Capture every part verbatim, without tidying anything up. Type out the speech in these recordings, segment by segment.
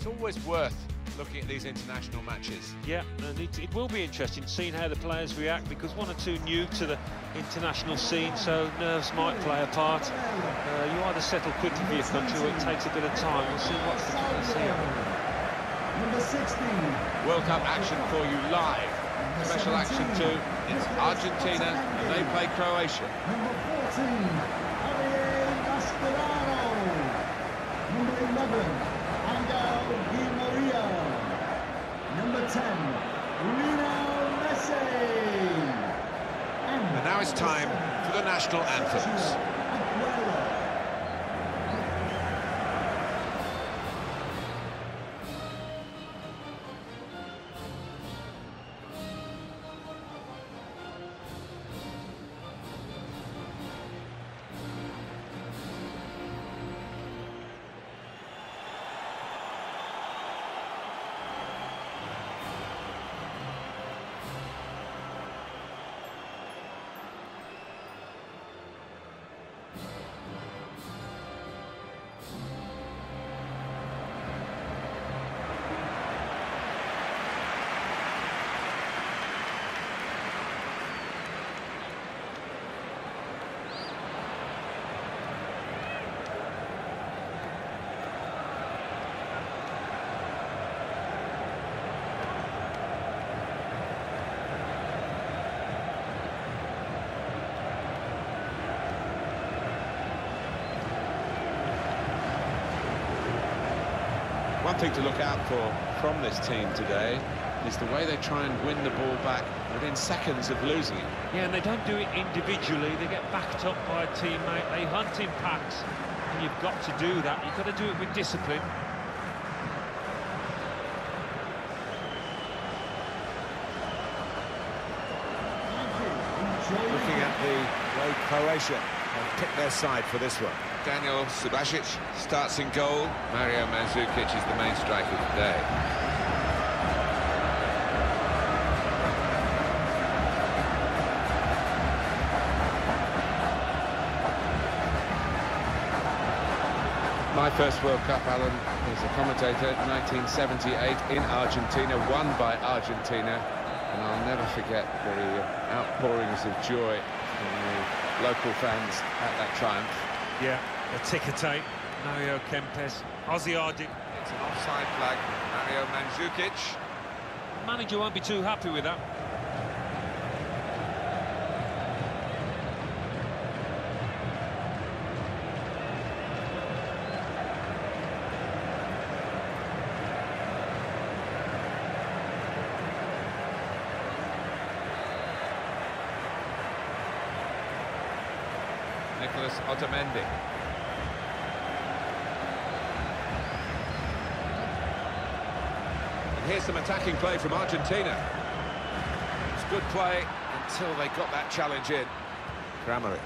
It's always worth looking at these international matches. Yeah, and it, it will be interesting seeing how the players react, because one or two new to the international scene, so nerves might play a part. Uh, you either settle quickly for your country or it takes a bit of time. We'll see what's the case here. Number sixteen. World Cup action for you live. Special action too. It's Argentina and they play Croatia. Number fourteen, Javier Mascherano. Number eleven, Angel Di Maria. Number ten, Lionel Messi. And now it's time for the national anthems. One thing to look out for from this team today is the way they try and win the ball back within seconds of losing it. Yeah, and they don't do it individually. They get backed up by a teammate. They hunt in packs, and you've got to do that. You've got to do it with discipline. Looking at the way Croatia have picked their side for this one. Daniel Subasic starts in goal. Mario Mandzukic is the main striker today. My first World Cup, Alan, as a commentator, nineteen seventy-eight in Argentina, won by Argentina. And I'll never forget the outpourings of joy from the local fans at that triumph. Yeah, the ticker tape, Mario Kempes, Ozzy Ardic. It's an offside flag, Mario Mandzukic. The manager won't be too happy with that. Nicolas Otamendi. And here's some attacking play from Argentina. It's good play until they got that challenge in. Kramaric.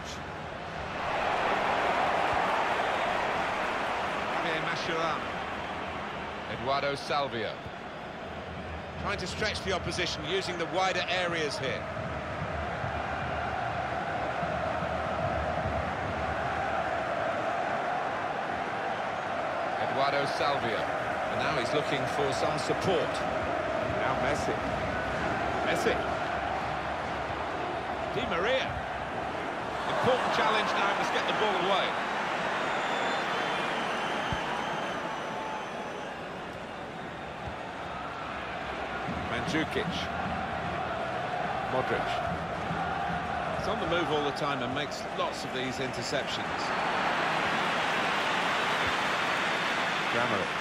Javier Mascherano. Eduardo Salvio. Trying to stretch the opposition using the wider areas here. Eduardo Salvio, and now he's looking for some support. Now Messi. Messi. Di Maria. Important challenge now, must get the ball away. Mandzukic. Modric. He's on the move all the time and makes lots of these interceptions. Kramaric.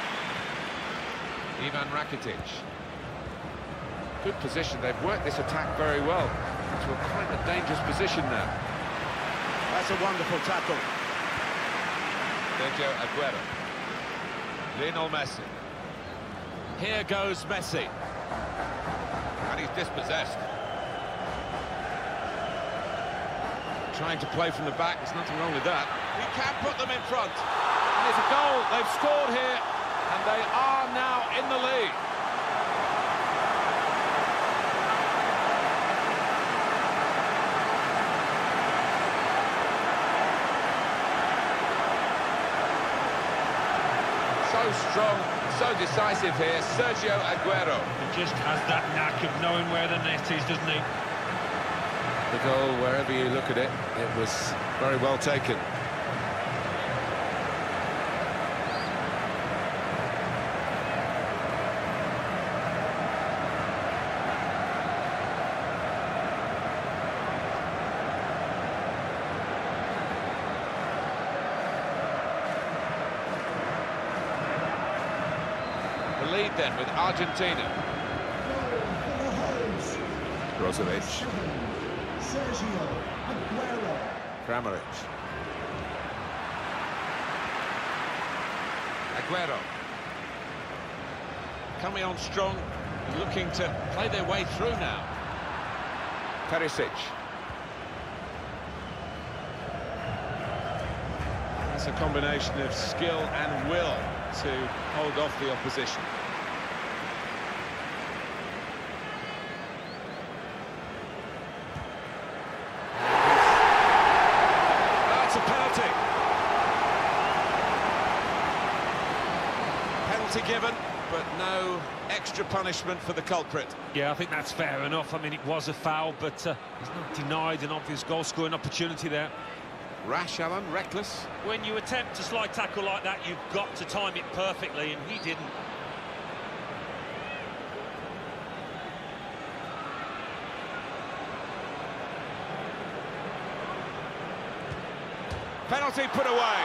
Ivan Rakitic. Good position. They've worked this attack very well into a quite a dangerous position now. That's a wonderful tackle. Sergio Aguero. Lionel Messi. Here goes Messi. And he's dispossessed. Trying to play from the back. There's nothing wrong with that. He can put them in front. And there's a goal. They've scored here, and they are now in the lead. So strong, so decisive here, Sergio Aguero. He just has that knack of knowing where the net is, doesn't he? The goal, wherever you look at it, it was very well taken. The lead then with Argentina. Brozovic. Sergio Aguero. Kramaric. Aguero. Coming on strong, looking to play their way through now. Perisic. That's a combination of skill and will to hold off the opposition. That's a penalty. Penalty given, but no extra punishment for the culprit. Yeah, I think that's fair enough. I mean, it was a foul, but uh, he's not denied an obvious goal-scoring opportunity there. Rash, Alan, reckless. When you attempt a slide tackle like that, you've got to time it perfectly, and he didn't. Penalty put away.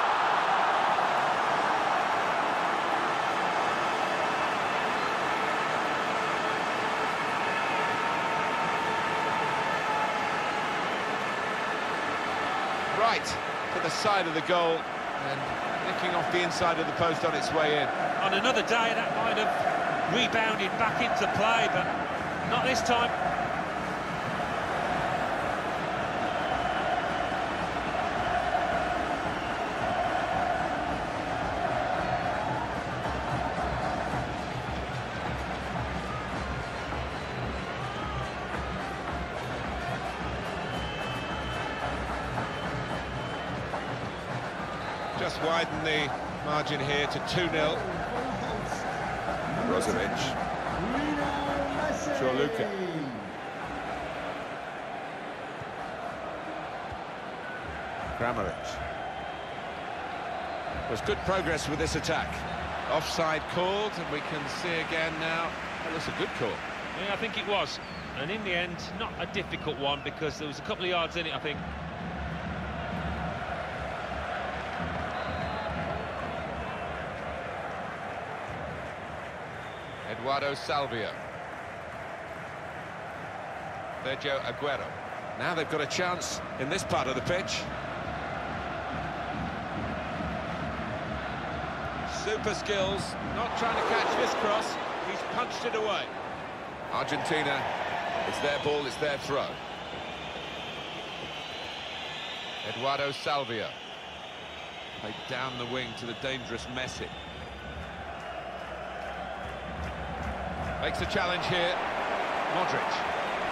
Right to the side of the goal and nicking off the inside of the post on its way in. On another day, that might have rebounded back into play, but not this time. Just widen the margin here to two nil. Brozovic. Luka. Kramaric. There's good progress with this attack. Offside called, and we can see again now. Well, that's a good call. Yeah, I think it was. And in the end, not a difficult one, because there was a couple of yards in it, I think. Eduardo Salvio. Sergio Aguero. Now they've got a chance in this part of the pitch. Super skills, not trying to catch this cross. He's punched it away. Argentina, it's their ball, it's their throw. Eduardo Salvio. Played down the wing to the dangerous Messi. Makes a challenge here. Modric.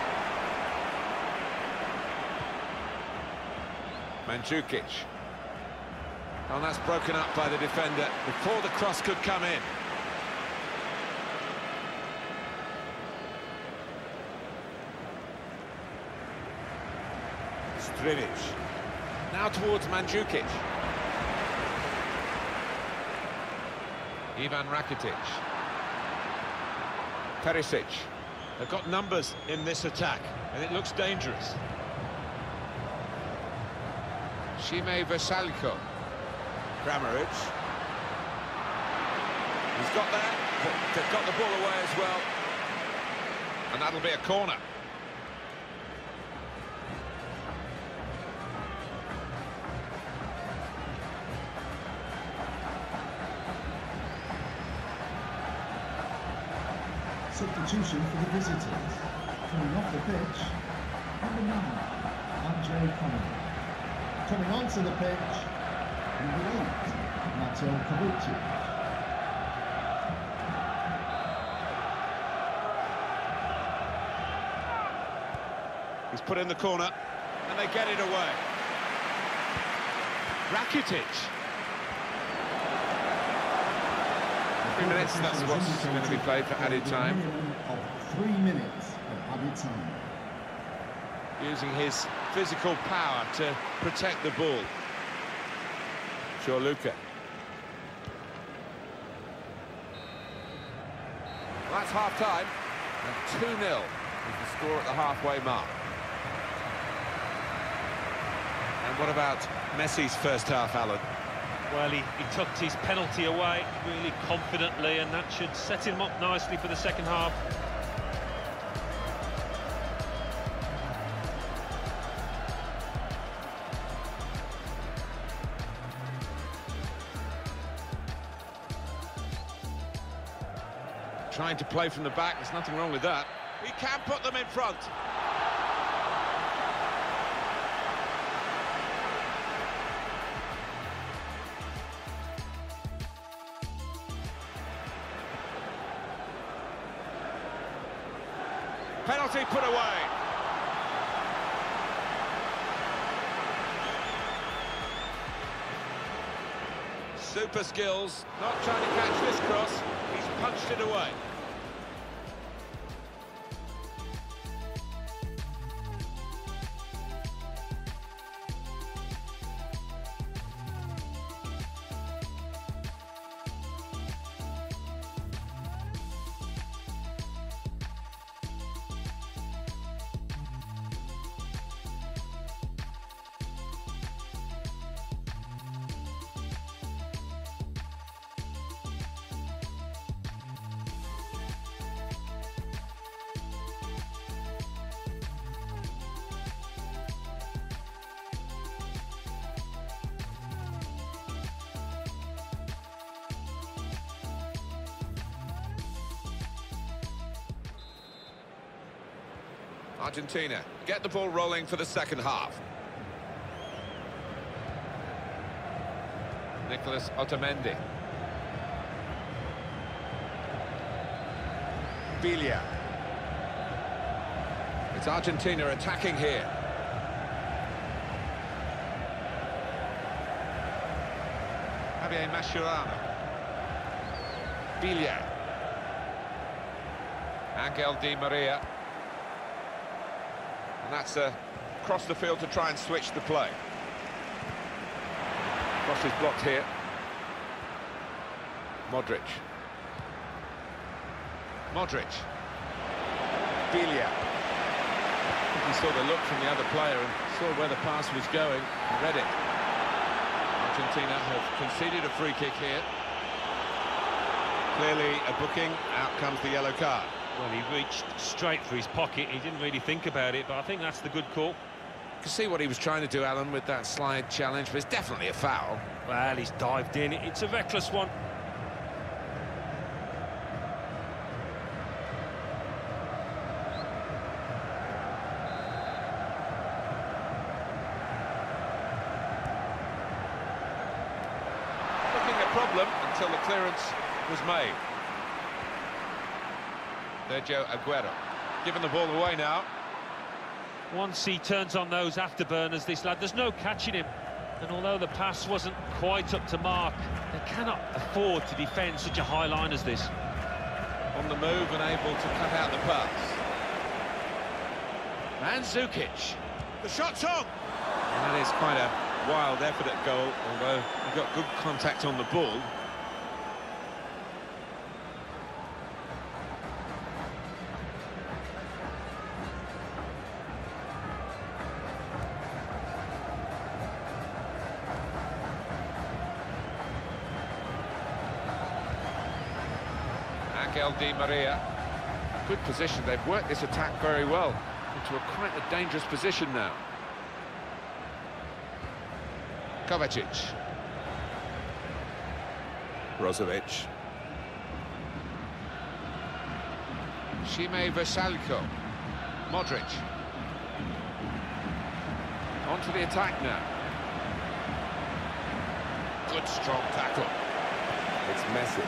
Mandzukic. Oh, and that's broken up by the defender before the cross could come in. Strinic. Now towards Mandzukic. Ivan Rakitic. Perisic. They've got numbers in this attack, and it looks dangerous. Šime Vrsaljko. Kramaric. He's got that, but they've got the ball away as well. And that'll be a corner. Substitution for the visitors. Coming off the pitch, number nine, Andrej Kramaric. Coming onto the pitch, number eight, Mateo Kovacic. He's put in the corner, and they get it away. Rakitic. Three minutes, that's what's going to be played for added time. Of three minutes of added time. Using his physical power to protect the ball. Sure, Luca. That's half-time, and two nil is the score at the halfway mark. And what about Messi's first half, Alan? Well, he, he tucked his penalty away really confidently, and that should set him up nicely for the second half. Trying to play from the back, there's nothing wrong with that. He can put them in front. Penalty put away. Super skills, not trying to catch this cross. He's punched it away. Argentina get the ball rolling for the second half. Nicolas Otamendi. Biglia. It's Argentina attacking here. Javier Mascherano. Biglia. Angel Di Maria. And that's uh, across the field to try and switch the play. Cross is blocked here. Modric. Modric. Biglia. He saw the look from the other player and saw where the pass was going and read it. Argentina have conceded a free kick here. Clearly a booking, out comes the yellow card. Well, he reached straight for his pocket. He didn't really think about it, but I think that's the good call. You can see what he was trying to do, Alan, with that slide challenge, but it's definitely a foul. Well, he's dived in. It's a reckless one. Looking a problem until the clearance was made. Sergio Aguero, giving the ball away now. Once he turns on those afterburners, this lad, there's no catching him. And although the pass wasn't quite up to mark, they cannot afford to defend such a high line as this. On the move and able to cut out the pass. Mandzukic. The shot's on! And that is quite a wild effort at goal, although he got good contact on the ball. Angel Di Maria, good position. They've worked this attack very well into a quite a dangerous position now. Kovacic. Brozovic. Šime Vrsaljko. Modric. Onto the attack now. Good strong tackle. It's Messi.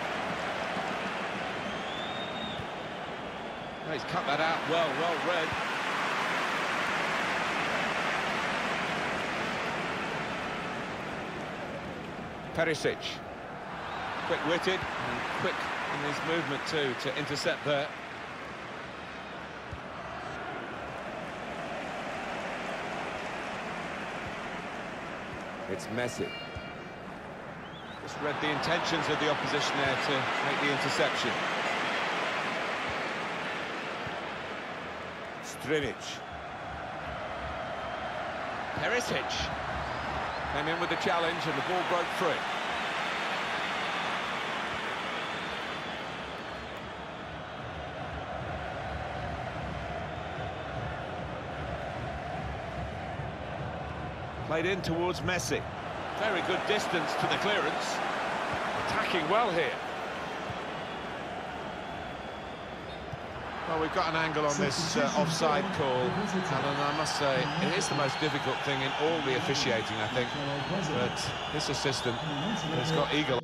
Oh, he's cut that out well, well read. Perisic. Quick-witted and quick And his movement too to intercept there. It's Messi. Just read the intentions of the opposition there to make the interception. Strinic. Perisic came in with the challenge and the ball broke free. Played in towards Messi. Very good distance to the clearance. Attacking well here. Well, we've got an angle on this uh, offside call, and I must say, it is the most difficult thing in all the officiating, I think. But this assistant has got eagle.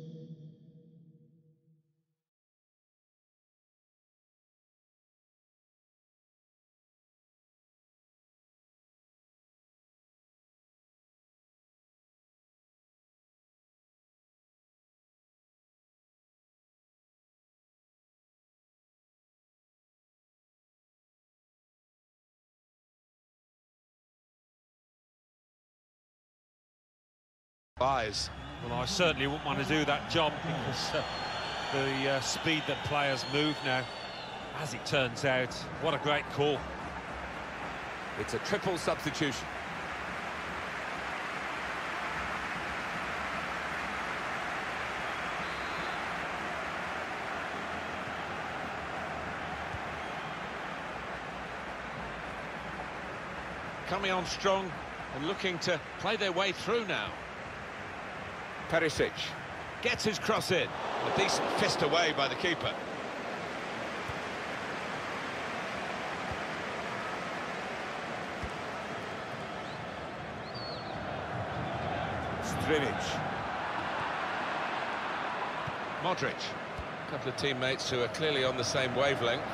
Eyes. Well, I certainly wouldn't want to do that jump because uh, the uh, speed that players move now. As it turns out, what a great call. It's a triple substitution. Coming on strong and looking to play their way through now. Perisic gets his cross in. A decent fist away by the keeper. Strinic. Modric. A couple of teammates who are clearly on the same wavelength.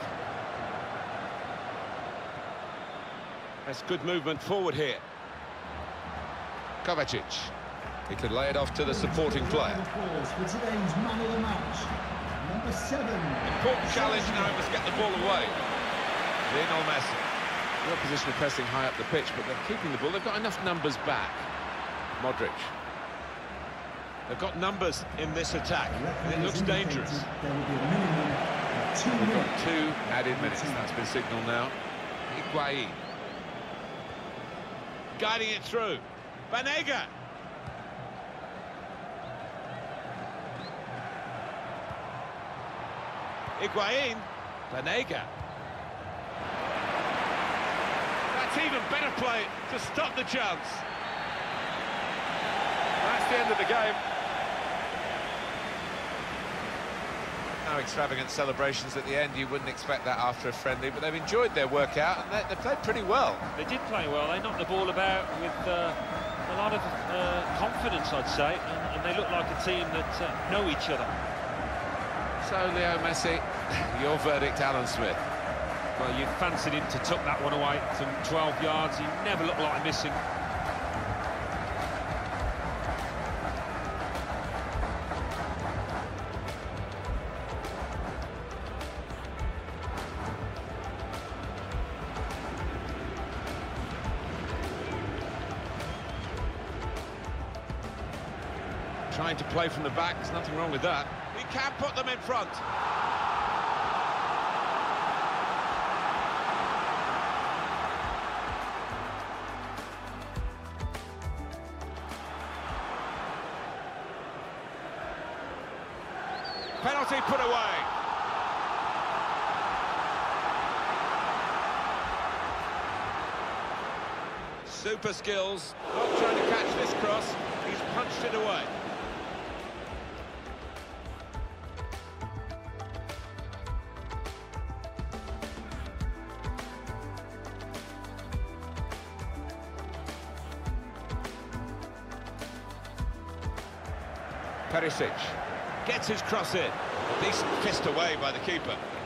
That's good movement forward here. Kovacic. He could lay it off to the supporting player. For today's man of the match, number seven. Important challenge now, must get the ball away. Lionel Messi. The opposition are pressing high up the pitch, but they're keeping the ball. They've got enough numbers back. Modric. They've got numbers in this attack, and it looks dangerous. There will be a minimum of two We've got minutes. two added minutes. That's been signalled now. Higuain. Guiding it through. Banega. Higuain, Banega. That's even better play to stop the chance. That's the end of the game. No extravagant celebrations at the end. You wouldn't expect that after a friendly, but they've enjoyed their workout and they, they played pretty well. They did play well. They knocked the ball about with uh, a lot of uh, confidence, I'd say, and, and they look like a team that uh, know each other. So, Leo Messi, your verdict, Alan Smith. Well, you fancied him to tuck that one away from twelve yards. He never looked like missing. Trying to play from the back, there's nothing wrong with that. He can put them in front. Penalty put away. Super skills, not trying to catch this cross, he's punched it away. Perisic gets his cross in. A decent fist away by the keeper.